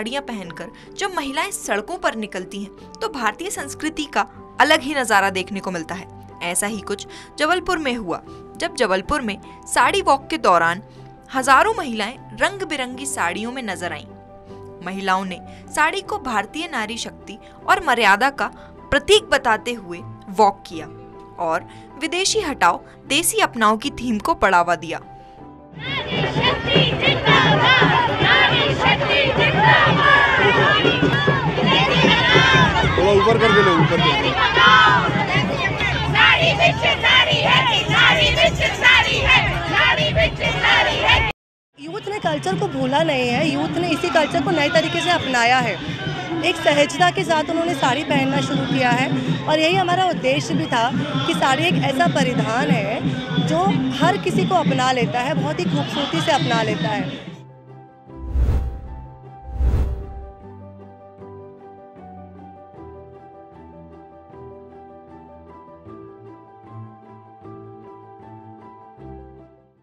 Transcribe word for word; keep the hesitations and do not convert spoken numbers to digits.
साड़ियां पहनकर जब महिलाएं सड़कों पर निकलती हैं तो भारतीय संस्कृति का अलग ही नजारा देखने को मिलता है। ऐसा ही कुछ जबलपुर में हुआ, जब जबलपुर में साड़ी वॉक के दौरान हजारों महिलाएं रंग बिरंगी साड़ियों में नजर आईं। महिलाओं ने साड़ी को भारतीय नारी शक्ति और मर्यादा का प्रतीक बताते हुए वॉक किया और विदेशी हटाओ देसी अपनाओ की थीम को बढ़ावा दिया। नारी शक्ति जिंदाबाद, नारी शक्ति जिंदाबाद। थोड़ा ऊपर कर दे, ऊपर कर दे। साड़ी बिच साड़ी है, साड़ी बिच साड़ी है, साड़ी बिच साड़ी है। यूथ ने कल्चर को भूला नहीं है, यूथ ने इसी कल्चर को नए तरीके से अपनाया है। एक सहजता के साथ उन्होंने साड़ी पहनना शुरू किया है और यही हमारा उद्देश्य भी था कि साड़ी एक ऐसा परिधान है जो हर किसी को अपना लेता है, बहुत ही खूबसूरती से अपना लेता है।